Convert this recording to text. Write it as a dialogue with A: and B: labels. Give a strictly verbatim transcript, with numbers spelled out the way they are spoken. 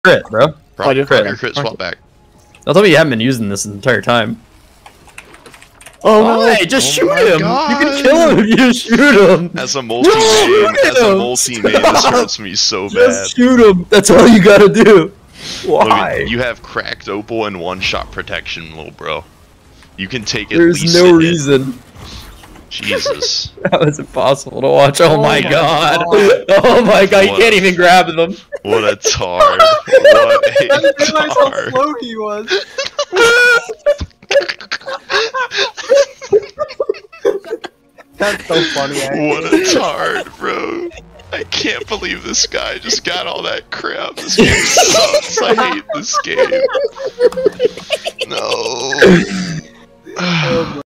A: crit, bro.
B: Proc
C: do.
B: crit,
A: Okay.
B: crit swap back.
A: I thought you haven't been using this the entire time.
C: Oh no!
A: Hey, just
B: Oh
A: shoot
B: my
A: him!
B: God.
A: You can kill him if you shoot him!
B: As a multi-main, as a
A: him.
B: multi-main, this hurts me so bad.
A: Just shoot him! That's all you gotta do! Why?
B: Logan, you have cracked opal and one-shot protection, little bro. You can take at
A: There's
B: least
A: no
B: a hit.
A: reason.
B: Jesus.
A: That was impossible to watch. Oh,
C: Oh
A: my
C: my
A: god.
C: God.
A: Oh my god, you
B: What?
A: can't even grab them.
B: What a tard. What
D: I didn't
B: a
D: realize how
B: tard.
D: slow he was. That's so funny, actually.
B: What a tard, bro. I can't believe this guy just got all that crap. This game sucks. I hate this game. No.